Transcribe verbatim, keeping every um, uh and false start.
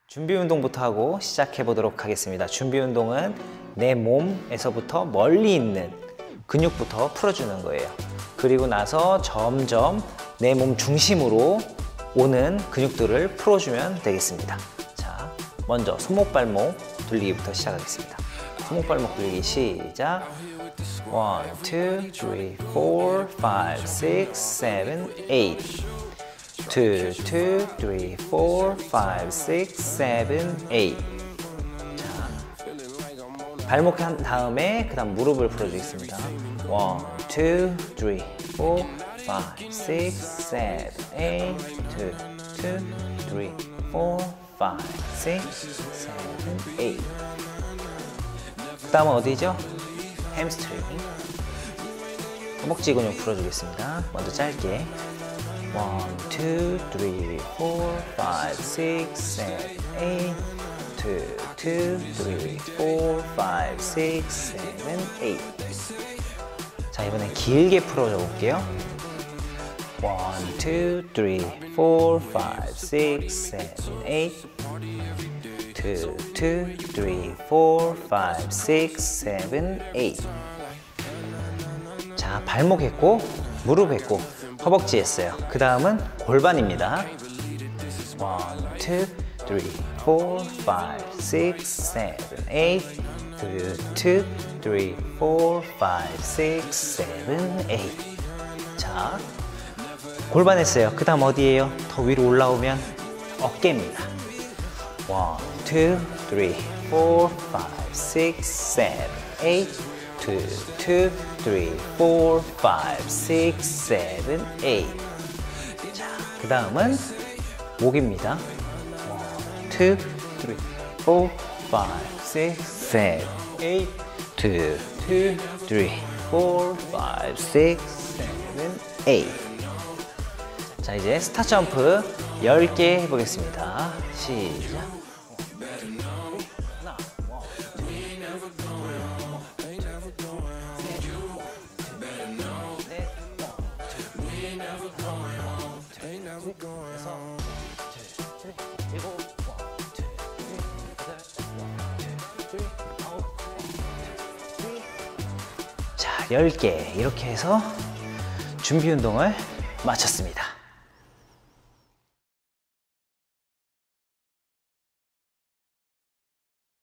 준비 운동부터 하고 시작해 보도록 하겠습니다. 준비 운동은 내 몸에서부터 멀리 있는 근육부터 풀어주는 거예요. 그리고 나서 점점 내 몸 중심으로 오는 근육들을 풀어주면 되겠습니다. 자, 먼저 손목 발목 돌리기부터 시작하겠습니다. 손목 발목 돌리기 시작. one, two, three, four, five, six, seven, eight. two, two, three, four, five, six, seven, eight. 자, 발목 한 다음에 그 다음 무릎을 풀어주겠습니다. one, two, three, four, five, six, seven, eight. two, two, three, four, five, six, seven, eight. 그 다음은 어디죠? 햄스트링. 허벅지 근육 풀어주겠습니다. 먼저 짧게. one, two, three, four, five, six, seven, eight. two, two, three, four, five, six, seven, eight. 자, 이번엔 길게 풀어줘 볼게요. one, two, three, four, five, six, seven, eight. two, two, three, four, five, six, seven, eight. 자, 발목 했고, 무릎 했고, 허벅지 했어요. 그 다음은 골반입니다. one, two, three, four, five, six, seven, eight. two, two, three, four, five, six, seven, eight. 자, 골반 했어요. 그 다음 어디예요? 더 위로 올라오면 어깨입니다. one, two, three, four, five, six, seven, eight. two, two, three, four, five, six, seven, eight. 자, 그 다음은 목입니다. one, two, three, four, five, six, seven, eight. two, two, three, four, five, six, seven, eight. 자, 이제 스타 점프 열 개 해보겠습니다. 시작. 자, 열 개 이렇게 해서 준비 운동을 마쳤습니다.